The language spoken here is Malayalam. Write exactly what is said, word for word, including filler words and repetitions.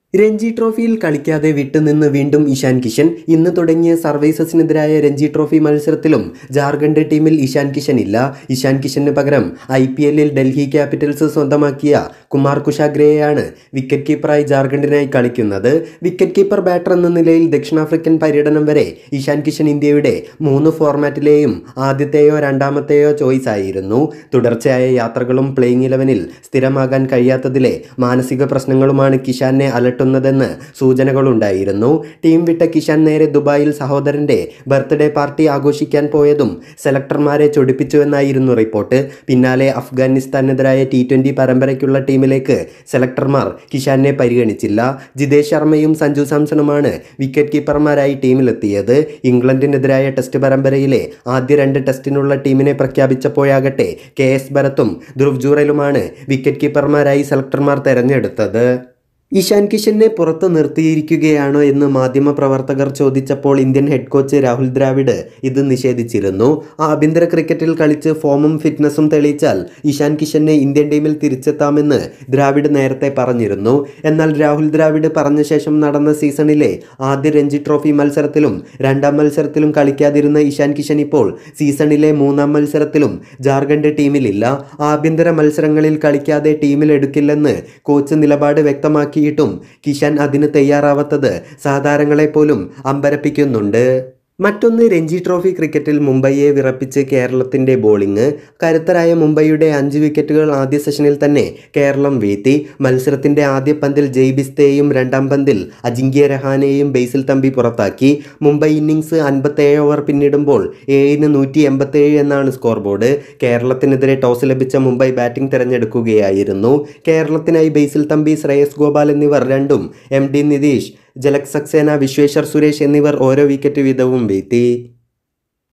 രഞ്ജി ട്രോഫിയിൽ കളിക്കാതെ വിട്ടുനിന്ന് വീണ്ടും ഇഷാൻ കിഷൻ. ഇന്ന് തുടങ്ങിയ സർവീസസിനെതിരായ രഞ്ജി ട്രോഫി മത്സരത്തിലും ജാർഖണ്ഡ് ടീമിൽ ഇഷാൻ കിഷൻ ഇല്ല. ഇഷാൻ കിഷന് പകരം ഐ പി എല്ലിൽ ഡൽഹി ക്യാപിറ്റൽസ് സ്വന്തമാക്കിയ കുമാർ കുശാഗ്രയെയാണ് വിക്കറ്റ് കീപ്പറായി ജാർഖണ്ഡിനായി കളിക്കുന്നത്. വിക്കറ്റ് കീപ്പർ ബാറ്റർ എന്ന നിലയിൽ ദക്ഷിണാഫ്രിക്കൻ പര്യടനം വരെ ഇഷാൻ കിഷൻ ഇന്ത്യയുടെ മൂന്ന് ഫോർമാറ്റിലെയും ആദ്യത്തെയോ രണ്ടാമത്തെയോ ചോയ്സ് ആയിരുന്നു. തുടർച്ചയായ യാത്രകളും പ്ലേയിങ് ഇലവനിൽ സ്ഥിരമാകാൻ കഴിയാത്തതിലെ മാനസിക പ്രശ്നങ്ങളുമാണ് കിഷാനെ അലട്ടുന്നത് െന്ന് സൂചനകളുണ്ടായിരുന്നു. ടീം വിട്ട കിഷാൻ നേരെ ദുബായിൽ സഹോദരന്റെ ബർത്ത്ഡേ പാർട്ടി ആഘോഷിക്കാൻ പോയതും സെലക്ടർമാരെ ചൊടിപ്പിച്ചുവെന്നായിരുന്നു റിപ്പോർട്ട്. പിന്നാലെ അഫ്ഗാനിസ്ഥാനെതിരായ ടി ട്വൻ്റി പരമ്പരയ്ക്കുള്ള ടീമിലേക്ക് സെലക്ടർമാർ കിഷാനെ പരിഗണിച്ചില്ല. ജിതേഷ് ശർമ്മയും സഞ്ജു സാംസണുമാണ് വിക്കറ്റ് കീപ്പർമാരായി ടീമിലെത്തിയത്. ഇംഗ്ലണ്ടിനെതിരായ ടെസ്റ്റ് പരമ്പരയിലെ ആദ്യ രണ്ട് ടെസ്റ്റിനുള്ള ടീമിനെ പ്രഖ്യാപിച്ചപ്പോഴാകട്ടെ കെ എസ് ഭരത്തും ധ്രുവ് ജുറലുമാണ് വിക്കറ്റ് കീപ്പർമാരായി സെലക്ടർമാർ തെരഞ്ഞെടുത്തത്. ഇഷാൻ കിഷനെ പുറത്ത് നിർത്തിയിരിക്കുകയാണോ എന്ന് മാധ്യമപ്രവർത്തകർ ചോദിച്ചപ്പോൾ Indian head coach Rahul Dravid ഇത് നിഷേധിച്ചിരുന്നു. ആഭ്യന്തര ക്രിക്കറ്റിൽ കളിച്ച് ഫോമും ഫിറ്റ്നസും തെളിയിച്ചാൽ ഇഷാൻ കിഷനെ ഇന്ത്യൻ ടീമിൽ തിരിച്ചെത്താമെന്ന് ദ്രാവിഡ് നേരത്തെ പറഞ്ഞിരുന്നു. എന്നാൽ രാഹുൽ ദ്രാവിഡ് പറഞ്ഞ ശേഷം നടന്ന സീസണിലെ ആദ്യ രഞ്ജി ട്രോഫി മത്സരത്തിലും രണ്ടാം മത്സരത്തിലും കളിക്കാതിരുന്ന ഇഷാൻ കിഷൻ ഇപ്പോൾ സീസണിലെ മൂന്നാം മത്സരത്തിലും ജാർഖണ്ഡ് ടീമിലില്ല. ആഭ്യന്തര മത്സരങ്ങളിൽ കളിക്കാതെ ടീമിലെടുക്കില്ലെന്ന് കോച്ച് നിലപാട് വ്യക്തമാക്കി ും കിഷാൻ അതിന് തയ്യാറാവാത്തത് സാധാരണങ്ങളെ പോലും അമ്പരപ്പിക്കുന്നുണ്ട്. മറ്റൊന്ന്, രഞ്ജി ട്രോഫി ക്രിക്കറ്റിൽ മുംബൈയെ വിറപ്പിച്ച് കേരളത്തിൻ്റെ ബോളിംഗ്. കരുത്തരായ മുംബൈയുടെ അഞ്ച് വിക്കറ്റുകൾ ആദ്യ സെഷനിൽ തന്നെ കേരളം വീഴ്ത്തി. മത്സരത്തിൻ്റെ ആദ്യ പന്തിൽ ജയ് ബിസ്തയെയും രണ്ടാം പന്തിൽ അജിങ്ക്യ രഹാനെയും ബേസിൽ തമ്പി പുറത്താക്കി. മുംബൈ ഇന്നിംഗ്സ് അൻപത്തേഴ് ഓവർ പിന്നിടുമ്പോൾ ഏഴിന് നൂറ്റി എൺപത്തേഴ് എന്നാണ് സ്കോർ ബോർഡ്. കേരളത്തിനെതിരെ ടോസ് ലഭിച്ച മുംബൈ ബാറ്റിംഗ് തിരഞ്ഞെടുക്കുകയായിരുന്നു. കേരളത്തിനായി ബേസിൽ തമ്പി, ശ്രേയസ് ഗോപാൽ എന്നിവർ രണ്ടും, എം ഡി നിതീഷ്, ജലക് സക്സേന, വിശ്വേശ്വർ സുരേഷ് എന്നിവർ ഓരോ വിക്കറ്റ് വീതവും വീഴ്ത്തി.